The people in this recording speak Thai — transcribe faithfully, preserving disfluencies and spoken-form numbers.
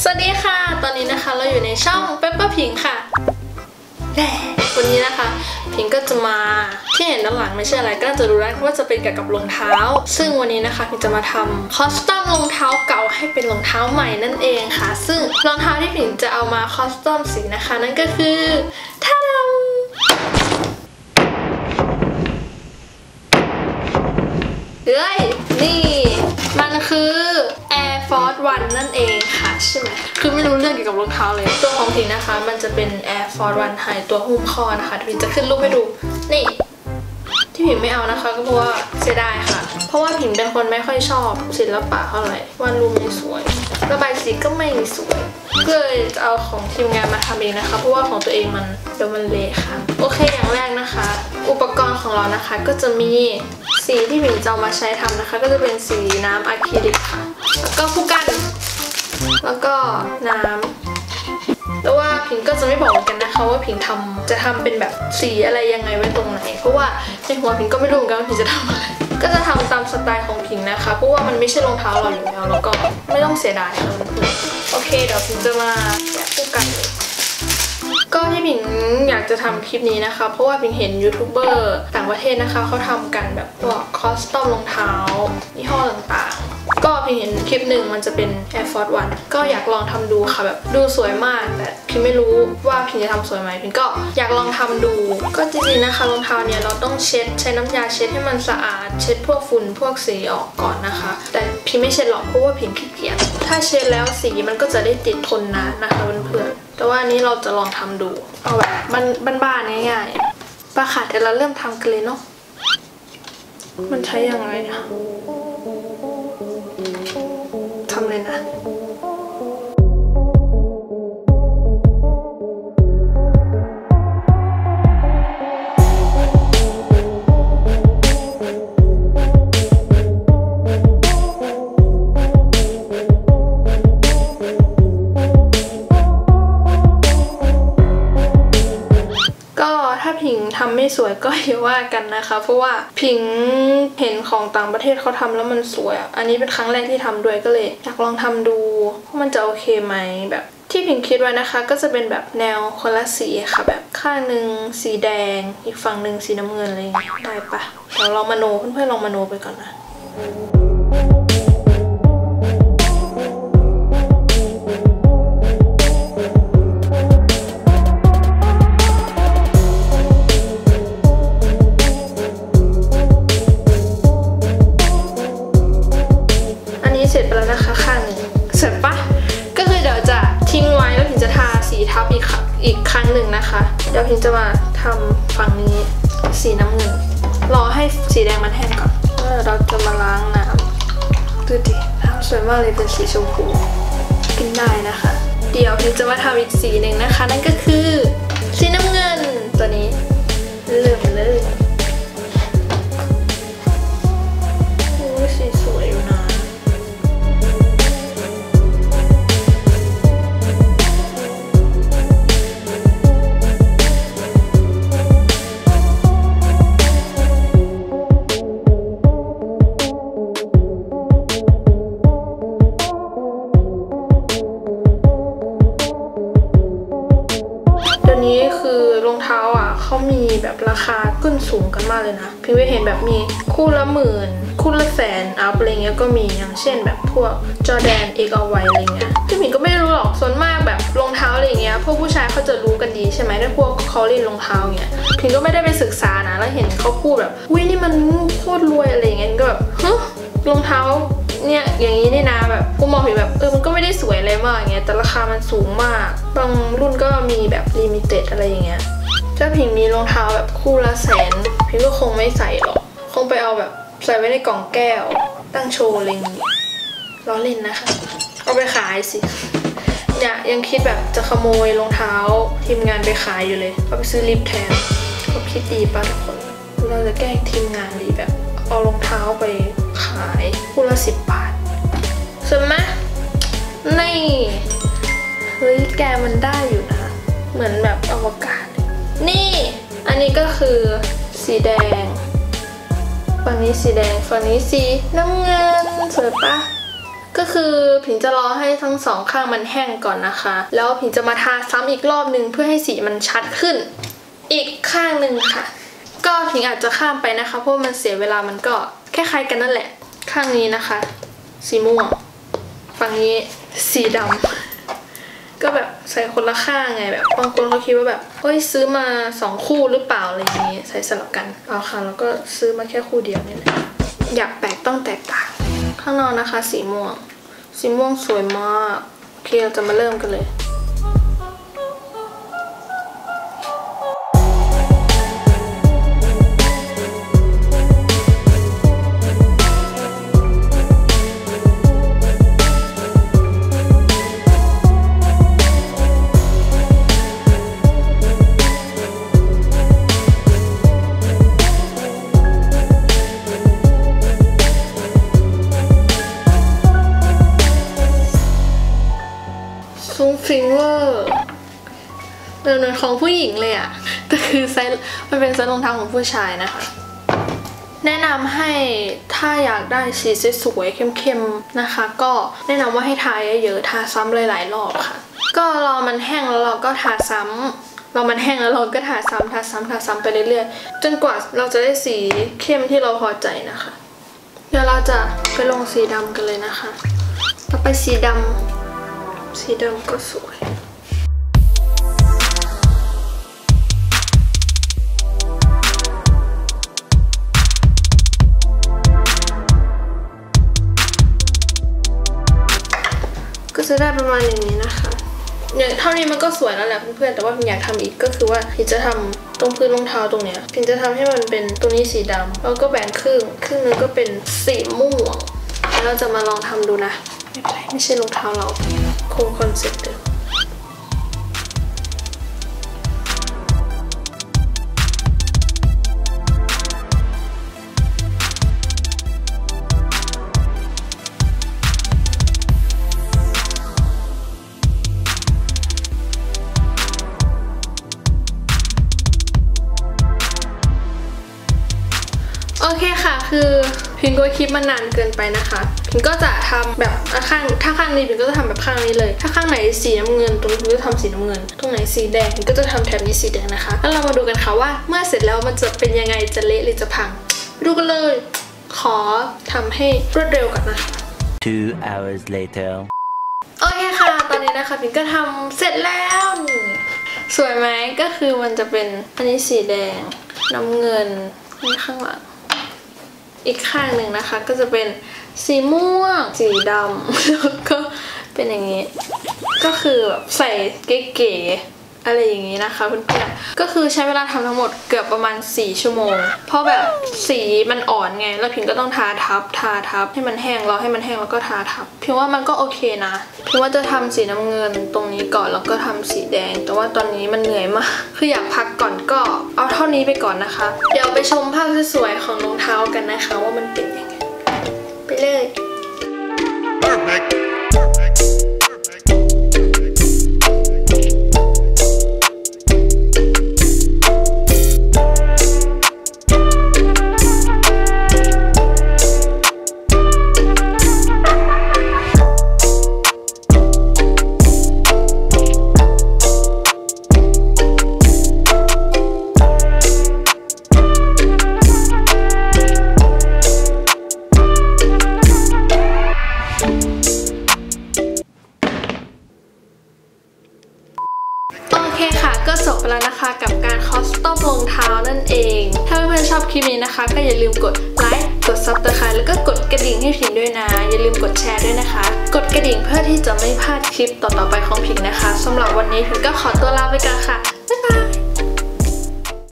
สวัสดีค่ะตอนนี้นะคะเราอยู่ในช่องเปปเปอร์พิงค่ะแหมวันนี้นะคะพิงก็จะมาที่เห็นด้านหลังไม่ใช่อะไรก็จะรู้ได้ว่าจะเป็นเกี่ยวกับรองเท้าซึ่งวันนี้นะคะพิงจะมาทำคอสตอมรองเท้าเก่าให้เป็นรองเท้าใหม่นั่นเองค่ะซึ่งรองเท้าที่พิงจะเอามาคอสตอมสีนะคะนั่นก็คือท่าดำเอ้ยนี่มันคือ Air Force วัน นั่นเองค่ะใช่ไหมคือไม่รู้เรื่องเกี่ยวกับรองเท้าเลยตัวของพิงนะคะมันจะเป็น Air Force วัน High ตัวหุ้มข้อนะคะพิงจะขึ้นรูปให้ดูนี่ที่พิงไม่เอานะคะก็เพราะว่าเสียดายค่ะเพราะว่าพิงเป็นคนไม่ค่อยชอบศิลปะเท่าไหร่วาดรูปไม่สวยระบายสีก็ไม่สวยก็เลยจะเอาของทีมงานมาทำเองนะคะเพราะว่าของตัวเองมันเดี๋ยวมันเละค่ะโอเคอย่างแรกนะคะอุปกรณ์ของเรานะคะก็จะมีสีที่พิงจะเอามาใช้ทำนะคะก็จะเป็นสีน้ำอะคริลิกค่ะแล้วก็ผู้กันแล้วก็น้ำแล้วว่าพิงก็จะไม่บอกกันนะคะว่าพิงทำจะทำเป็นแบบสีอะไรยังไงไว้ตรงไหนเพราะว่าในหัวพิงก็ไม่รู้เหมือนกันว่าพิงจะทำอะไรก็จะทำตามสไตล์ของพิงนะคะเพราะว่ามันไม่ใช่รองเท้าเราอยู่แล้วแล้วก็ไม่ต้องเสียดายเลยเพื่อนโอเคเดี๋ยวพิงจะมาแกะผู้กันเลยก็ที่พิงอยากจะทำคลิปนี้นะคะเพราะว่าพิงเห็นยูทูบเบอร์ต่างประเทศนะคะเขาทำกันแบบพวกคอสตอมรองเท้ายี่ห้อต่างๆก็พิงเห็นคลิปหนึ่งมันจะเป็น Air Force วันก็อยากลองทำดูค่ะแบบดูสวยมากแต่พิงไม่รู้ว่าพิงจะทำสวยไหมพิงก็อยากลองทำดูก็จริงๆนะคะรองเท้าเนี่ยเราต้องเช็ดใช้น้ำยาเช็ดให้มันสะอาดเช็ดพวกฝุ่นพวกสีออกก่อนนะคะแต่พิงไม่เช็ดหรอกเพราะว่าพิงขี้เกียจถ้าเช็ดแล้วสีมันก็จะได้ติดทนนานนะคะเพื่อนๆแต่ว่าอันนี้เราจะลองทำดูเอาแบบบ้านๆง่ายๆปะค่ะเดี๋ยวเราเริ่มทำกันเลยเนาะมันใช้ยังไงอะทำเลยนะถ้าพิงทำไม่สวยก็อย่าว่ากันนะคะเพราะว่าพิงเห็นของต่างประเทศเขาทำแล้วมันสวยอันนี้เป็นครั้งแรกที่ทำด้วยก็เลยอยากลองทำดูว่ามันจะโอเคไหมแบบที่พิงคิดไว้นะคะก็จะเป็นแบบแนวคนละสีค่ะแบบข้างหนึ่งสีแดงอีกฝั่งหนึ่งสีน้ำเงินอะไรอย่างเงี้ยได้ปะเดี๋ยวลองมโนเพื่อนๆลองมโนไปก่อนนะเสร็จไปแล้วนะคะข้างหนึ่งเสร็จปะก็คือเดี๋ยวจะทิ้งไว้แล้วพิงจะทาสีทับอีกอีกครั้งหนึ่งนะคะเดี๋ยวพิงจะมาทำฝั่งนี้สีน้ำเงินรอให้สีแดงมันแห้งก่อนแล้วเราจะมาล้างน้ำดูดิน้ำสวยมากเลยเป็นสีชมพูกินได้นะคะเดี๋ยวพิงจะมาทำอีกสีหนึ่งนะคะนั่นก็คือสีน้ำเงินตัวนี้เริ่มเลยโอ้ยสีสวยอยู่นะนี้คือรองเท้าอ่ะเขามีแบบราคาขึ้นสูงกันมากเลยนะพิงไปเห็นแบบมีคู่ละหมื่นคู่ละแสนอัพอะไรเงี้ยก็มีอย่างเช่นแบบพวกจอร์แดนเอ็กเอาไว้อะไรเงี้ยที่พิงก็ไม่รู้หรอกส่วนมากแบบรองเท้าอะไรเงี้ยพวกผู้ชายเขาจะรู้กันดีใช่ไหมถ้าพวกเขาเล่นรองเท้าเงี้ยพิงก็ไม่ได้ไปศึกษานะแล้วเห็นเขาพูดแบบอุ้ยนี่มันโคตรรวยอะไรเงี้ยก็แบบฮะรองเท้าเนี่ยอย่างนี้นี่นะแบบกูมองเห็นแบบเออมันก็ไม่ได้สวยอะไรมากอย่างเงี้ยแต่ราคามันสูงมากบางรุ่นก็มีแบบลิมิเต็ดอะไรอย่างเงี้ยถ้าพิงมีรองเท้าแบบคู่ละแสนพิงก็คงไม่ใส่หรอกคงไปเอาแบบใส่ไว้ในกล่องแก้วตั้งโชว์อะไรอย่างเงี้ยล้อเล่นนะคะเอาไปขายสิเนี่ยยังคิดแบบจะขโมยรองเท้าทีมงานไปขายอยู่เลยเอาไปซื้อลิปแทนก็คิดดีป่ะทุกคนเราจะแกล้งทีมงานดีแบบเอารองเท้าไปขายคู่ละสิบบาทสวยไหมนี่เฮ้ยแกมันได้อยู่นะเหมือนแบบอวกาศนี่อันนี้ก็คือสีแดง ฝั่งนี้สีแดงฝั่งนี้สีน้ำเงินสวยปะก็คือผิงจะรอให้ทั้งสองข้างมันแห้งก่อนนะคะแล้วผิงจะมาทาซ้ำอีกรอบนึงเพื่อให้สีมันชัดขึ้นอีกข้างหนึ่งค่ะก็ผิงอาจจะข้ามไปนะคะเพราะมันเสียเวลามันก็คล้ายๆกันนั่นแหละข้างนี้นะคะสีม่วงฝั่งนี้สีดำก็แบบใส่คนละข้างไงแบบบางคนเขาคิดว่าแบบเฮ้ยซื้อมาสองคู่หรือเปล่าอะไรอย่างนี้ใส่สลับกันเอาค่ะแล้วก็ซื้อมาแค่คู่เดียวนี่แหละอยากแปลกต้องแตกต่างข้างนอกนะคะสีม่วงสีม่วงสวยมากโอเคเราจะมาเริ่มกันเลยฟุ้งฟิ้งเวอร์เดินของผู้หญิงเลยอะแต่คือไซส์มันเป็นไซส์รองเท้าของผู้ชายนะคะแนะนำให้ถ้าอยากได้สีสวยๆเข้มๆนะคะก็แนะนำว่าให้ทาเยอะๆทาซ้ำหลายๆรอบค่ะก็รอมันแห้งแล้วเราก็ทาซ้ำรอมันแห้งแล้วเราก็ทาซ้ำทาซ้ำทาซ้ำไปเรื่อยๆจนกว่าเราจะได้สีเข้มที่เราพอใจนะคะเดี๋ยวเราจะไปลงสีดำกันเลยนะคะต่อไปสีดำสีดำก็สวยก็จะได้ประมาณอย่างนี้นะคะเนี่ยเท่านี้มันก็สวยแล้วแหละเพื่อนๆแต่ว่าพิมอยากทำอีกก็คือว่าพิมจะทำตรงพื้นรองเท้าตรงเนี้ยพิมจะทำให้มันเป็นตรงนี้สีดำแล้วก็แบ่งครึ่งครึ่งนึงก็เป็นสีม่วงแล้วเราจะมาลองทำดูนะไม่เป็นไรไม่ใช่รองเท้าเราคงคอนเซ็ปต์เดิมโอเคค่ะคือพิงก็คลิปมันนานเกินไปนะคะพิงก็จะทำแบบข้างถ้าข้างนี้พิงก็จะทำแบบข้างนี้เลยถ้าข้างไหนสีน้ำเงินตรงนี้พิงก็ทำสีน้ำเงินตรงไหนสีแดงพิงก็จะทำแถบนี้สีแดงนะคะแล้วเรามาดูกันค่ะว่าเมื่อเสร็จแล้วมันจะเป็นยังไงจะเละหรือจะพังดูกันเลยขอทำให้รวดเร็วก่อนนะคะ Two hours later โอเคค่ะตอนนี้นะคะพิงก็ทำเสร็จแล้วนี่สวยไหมก็คือมันจะเป็นอันนี้สีแดงน้ำเงินนี่ข้างหลังอีกข้างหนึ่งนะคะก็จะเป็นสีม่วงสีดำแล้วก็เป็นอย่างนี้ก็คือแบบใส่เก๋ๆอะไรอย่างนี้นะคะเพื่อนๆก็คือใช้เวลาทำทั้งหมดเกือบประมาณสี่ชั่วโมงเพราะแบบสีมันอ่อนไงแล้วพิมก็ต้องทาทับทาทับให้มันแห้งรอให้มันแห้งแล้วก็ทาทับพิมว่ามันก็โอเคนะพิมว่าจะทำสีน้ำเงินตรงนี้ก่อนแล้วก็ทำสีแดงแต่ว่าตอนนี้มันเหนื่อยมากคืออยากพักก่อนก็เอาเท่านี้ไปก่อนนะคะเดี๋ยวไปชมภาพสวยๆของรองเท้ากันนะคะว่ามันเป็นยังไงไปเลย Perfect.ก็จบไปแล้วนะคะกับการคอสตอมรองเท้านั่นเองถ้าเพื่อนๆชอบคลิปนี้นะคะก็อย่าลืมกดไลค์กดซับสไครบ์แล้วก็กดกระดิ่งให้พิงด้วยนะอย่าลืมกดแชร์ด้วยนะคะกดกระดิ่งเพื่อที่จะไม่พลาดคลิปต่อๆไปของพิงนะคะสำหรับวันนี้พิงก็ขอตัวลาไปก่อนค่ะบ๊ายบาย